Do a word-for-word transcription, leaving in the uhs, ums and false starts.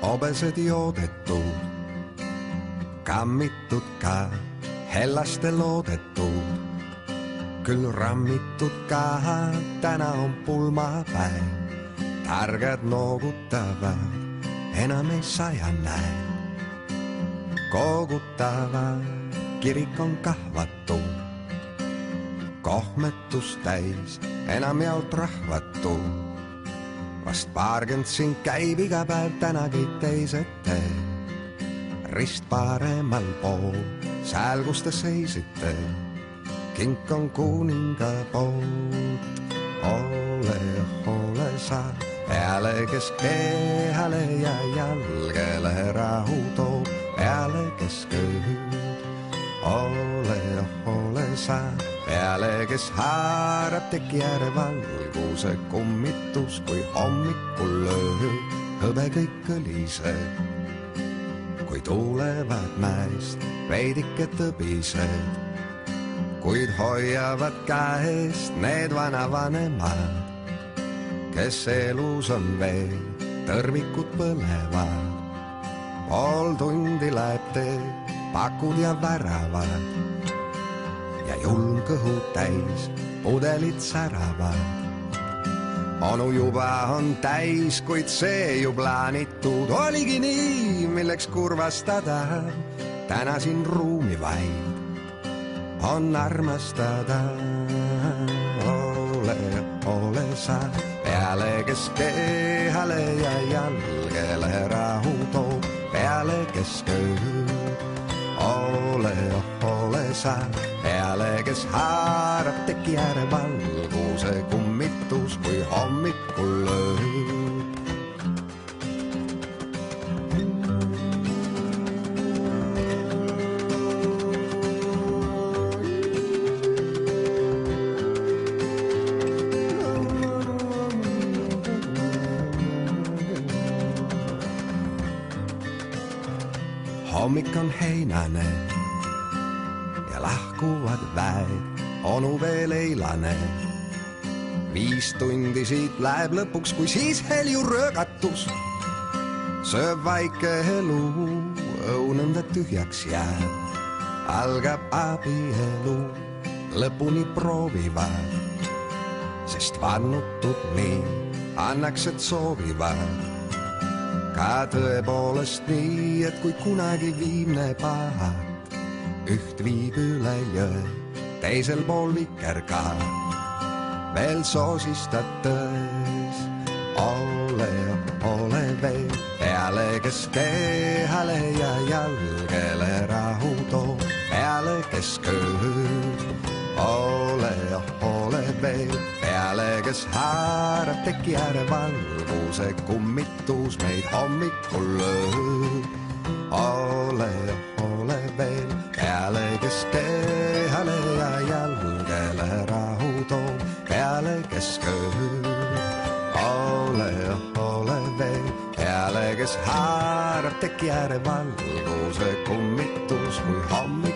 Hobesed joodetud, kammitud ka, hellaste loodetud, küll rammitud ka, täna on pulmapäev, targad noogutavad, enam ei saja näe. Koogutavad, kirik on kahvatu, kohmetus täis, enam jaolt rahvatu. Vast paarkümmend siin käib iga päev, täna kõik teised teed. Rist paremal pool, sääl kus te seisite, kink on kuninga poolt. Ole, ole sa peale, kes kehale ja jalgele rahu toob, peale kes kööd. Ole, ole sa peale, kes haarab teki ääre valguse kummitus, kui hommikul lööb hõbe kõik kõlised. Kui tulevad mäest veidike tõbised, kuid hoiavad käest need vanavanemad, kes elus on veel, tõrvikud põlevad. Pool tundi läheb tee, pakud ja väravad ja julm kõhu täis, pudelid säravad. Onu juba on täis, kuid see ju plaanitud oligi nii, milleks kurvastada. Täna siin ruumi vaid on armastada. Ole, ole sa peale, kes kehale ja jalgele rahu toob, peale kes kööd. Ole, ole sa peale, kes haarab teki ääre valguse kummitus, kui hommikul lööb. Hommik on heinane ja lahkuvad väed, onu veel eilane. Viis tundi siit läheb lõpuks, kui siis helju röögatus. Sööb vaike elu, õunõnda tühjaks jääb. Algab abielu, lõpuni proovivad, sest vannutud nii annaks, et soovivad. Ka tõepoolest nii, et kui kunagi viimne pahat üht viib üle jõe, teisel pool vikerka veel soosistad tões. Ole, ole veel peale, kes kehale ja jalgele rahu toob, peale kes kööd. Ole, ole veel peale, kes haarab teki ääre valguse kummitus, meid hommikul lööb. Ole, ole veel peale, kes kehale ja jalgele rahu toob, peale kes kööd. Ole, ole veel peale, kes haarab teki ääre valguse kummitus, kui hommikul